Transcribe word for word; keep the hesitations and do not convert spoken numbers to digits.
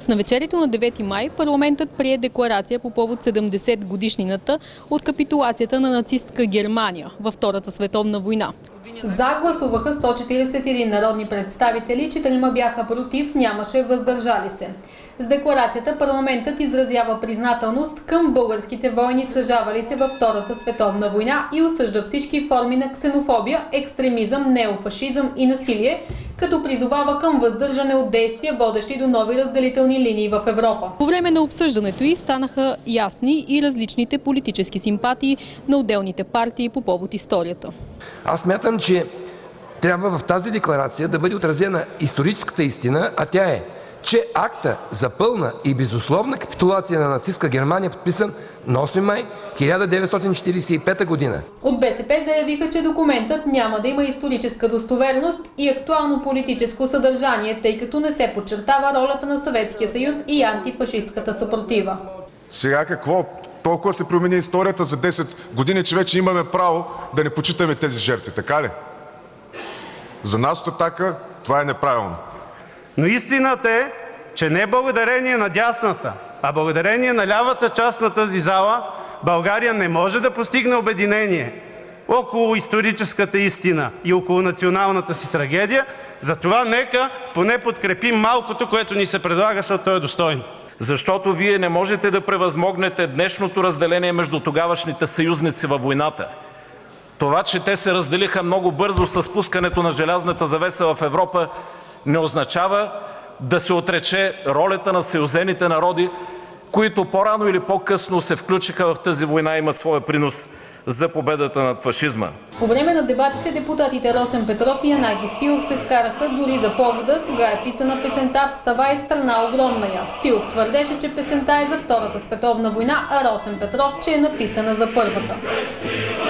В навечерието на девети май парламентът прие декларация по повод седемдесет годишнината от капитулацията на нацистка Германия във Втората световна война. За гласуваха сто четиридесет и един народни представители, четирима бяха против, нямаше въздържали се. С декларацията парламентът изразява признателност към българските воини, сражавали се във Втората световна война, и осъжда всички форми на ксенофобия, екстремизъм, неофашизъм и насилие, като призовава към въздържане от действия, водещи до нови разделителни линии в Европа. По време на обсъждането й станаха ясни и различните политически симпатии на отделните партии по повод историята. Аз смятам, че трябва в тази декларация да бъде отразена историческата истина, а тя е, че акта за пълна и безусловна капитулация на нацистка Германия е подписан на осми май хиляда деветстотин четиридесет и пета година. От БСП заявиха, че документът няма да има историческа достоверност и актуално политическо съдържание, тъй като не се подчертава ролята на Съветския съюз и антифашистката съпротива. Сега какво? Толкова се промени историята за десет години, че вече имаме право да не почитаме тези жертви, така ли? За нас от „Атака“ това е неправилно. Но истината е, че не благодарение на дясната, а благодарение на лявата част на тази зала, България не може да постигне обединение около историческата истина и около националната си трагедия. Затова нека поне подкрепим малкото, което ни се предлага, защото то е достойно. Защото вие не можете да превъзмогнете днешното разделение между тогавашните съюзници във войната. Това, че те се разделиха много бързо с спускането на желязната завеса в Европа, не означава да се отрече ролята на съюзените народи, които по-рано или по-късно се включиха в тази война и имат своя принос за победата над фашизма. По време на дебатите депутатите Росен Петров и Янаки Стоилов се скараха дори за повода, кога е писана песента "Вставай, страна огромна я". Стоилов твърдеше, че песента е за Втората световна война, а Росен Петров, че е написана за Първата.